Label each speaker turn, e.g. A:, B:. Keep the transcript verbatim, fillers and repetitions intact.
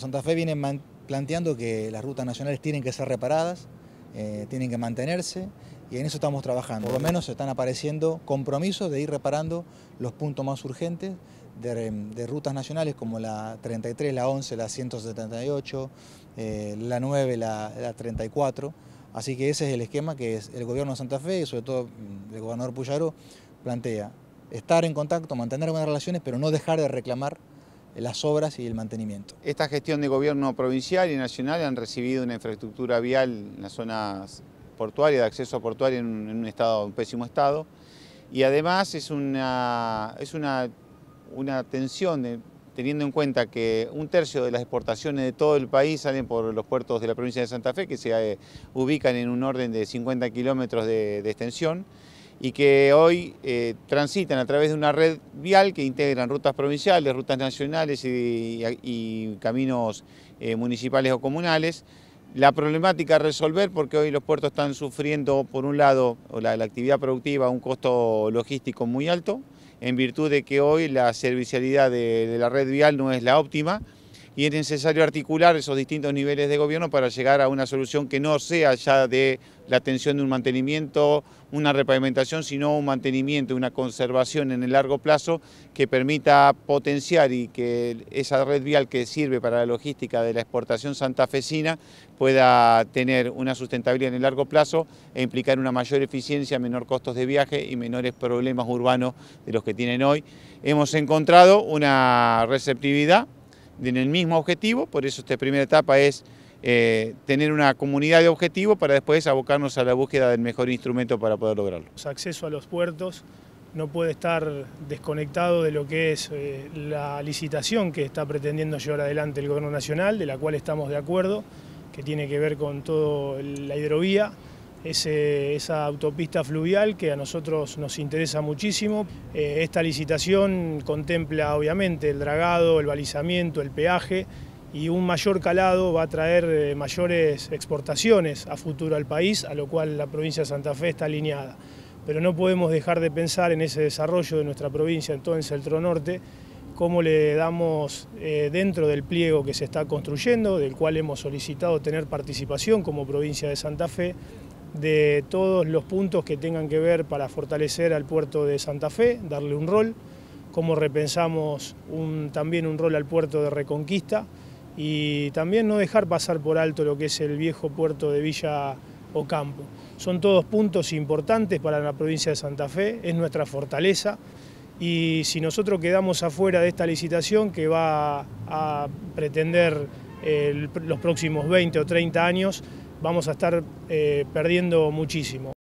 A: Santa Fe viene planteando que las rutas nacionales tienen que ser reparadas, eh, tienen que mantenerse, y en eso estamos trabajando. Por lo menos están apareciendo compromisos de ir reparando los puntos más urgentes de, de rutas nacionales como la treinta y tres, la once, la ciento setenta y ocho, eh, la nueve, la, la treinta y cuatro. Así que ese es el esquema que es el gobierno de Santa Fe y sobre todo el gobernador Puyaro plantea: estar en contacto, mantener buenas relaciones, pero no dejar de reclamar las obras y el mantenimiento.
B: Esta gestión de gobierno provincial y nacional han recibido una infraestructura vial en las zonas portuarias, de acceso portuario en un, en un estado, un pésimo estado, y además es una, es una, una tensión de, teniendo en cuenta que un tercio de las exportaciones de todo el país salen por los puertos de la provincia de Santa Fe, que se eh, ubican en un orden de cincuenta kilómetros de, de extensión, y que hoy eh, transitan a través de una red vial que integran rutas provinciales, rutas nacionales y, y, y caminos eh, municipales o comunales. La problemática a resolver, porque hoy los puertos están sufriendo, por un lado, la, la actividad productiva, un costo logístico muy alto, en virtud de que hoy la servicialidad de, de la red vial no es la óptima, y es necesario articular esos distintos niveles de gobierno para llegar a una solución que no sea ya de la atención de un mantenimiento, una repavimentación, sino un mantenimiento, una conservación en el largo plazo que permita potenciar y que esa red vial que sirve para la logística de la exportación santafesina pueda tener una sustentabilidad en el largo plazo e implicar una mayor eficiencia, menor costos de viaje y menores problemas urbanos de los que tienen hoy. Hemos encontrado una receptividad en el mismo objetivo, por eso esta primera etapa es eh, tener una comunidad de objetivos para después abocarnos a la búsqueda del mejor instrumento para poder lograrlo.
C: El acceso a los puertos no puede estar desconectado de lo que es eh, la licitación que está pretendiendo llevar adelante el Gobierno Nacional, de la cual estamos de acuerdo, que tiene que ver con toda la hidrovía, ese, esa autopista fluvial que a nosotros nos interesa muchísimo. Eh, esta licitación contempla obviamente el dragado, el balizamiento, el peaje, y un mayor calado va a traer eh, mayores exportaciones a futuro al país, a lo cual la provincia de Santa Fe está alineada. Pero no podemos dejar de pensar en ese desarrollo de nuestra provincia en todo el Centro Norte, cómo le damos eh, dentro del pliego que se está construyendo, del cual hemos solicitado tener participación como provincia de Santa Fe, de todos los puntos que tengan que ver para fortalecer al puerto de Santa Fe, darle un rol, cómo repensamos un, también un rol al puerto de Reconquista, y también no dejar pasar por alto lo que es el viejo puerto de Villa Ocampo. Son todos puntos importantes para la provincia de Santa Fe, es nuestra fortaleza, y si nosotros quedamos afuera de esta licitación que va a pretender eh, los próximos veinte o treinta años, vamos a estar eh, perdiendo muchísimo.